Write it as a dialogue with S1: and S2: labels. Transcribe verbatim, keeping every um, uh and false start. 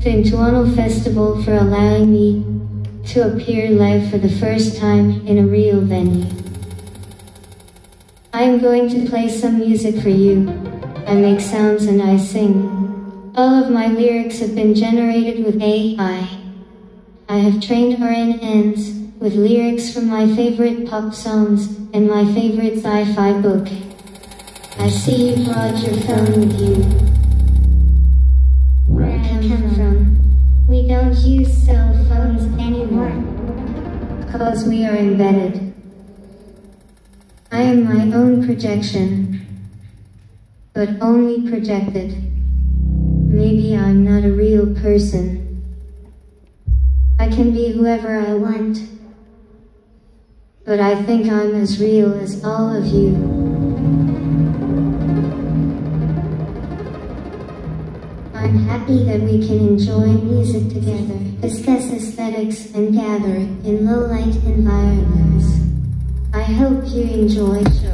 S1: the Intuano Festival, for allowing me to appear live for the first time in a real venue. I am going to play some music for you. I make sounds and I sing. All of my lyrics have been generated with A I. I have trained R N Ns with lyrics from my favorite pop songs and my favorite sci-fi book. I see you brought your phone with you. Where I come from, we don't use cell phones anymore, cause we are embedded. I am my own projection, but only projected. Maybe I'm not a real person. I can be whoever I want, but I think I'm as real as all of you. I'm happy that we can enjoy music together, discuss aesthetics, and gather in low-light environments. I hope you enjoy the show.